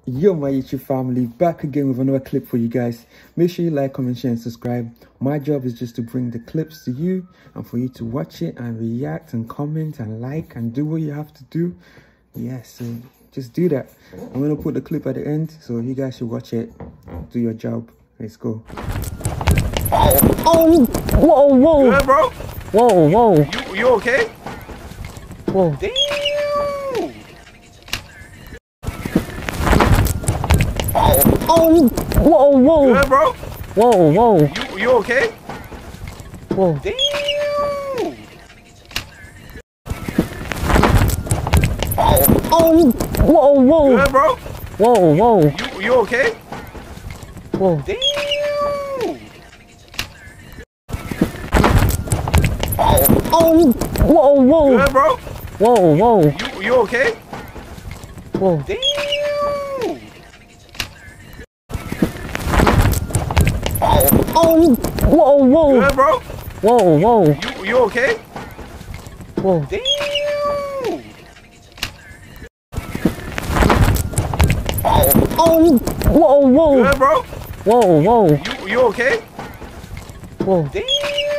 Yo, my YouTube family, back again with another clip for you guys. Make sure you like, comment, share, and subscribe. My job is just to bring the clips to you and for you to watch it and react and comment and like and do what you have to do. Yeah, so just do that. I'm gonna put the clip at the end, so you guys should watch it. Do your job. Let's go. Oh, whoa, whoa. Good, bro? Whoa, whoa. You okay? Whoa. Damn. Oh, whoa, whoa. Good, bro? Whoa, whoa. You okay? Whoa. Damn. Oh, whoa, whoa. Good, bro? Whoa, whoa. You okay? Whoa. Damn. Oh, whoa, whoa. Good, bro? Whoa, whoa. You okay? Whoa. Damn. Oh, whoa, whoa. Good, bro? Whoa, whoa. You okay? Whoa. Damn. Oh, whoa, whoa. Good, bro? Whoa, whoa. You okay? Whoa. Damn.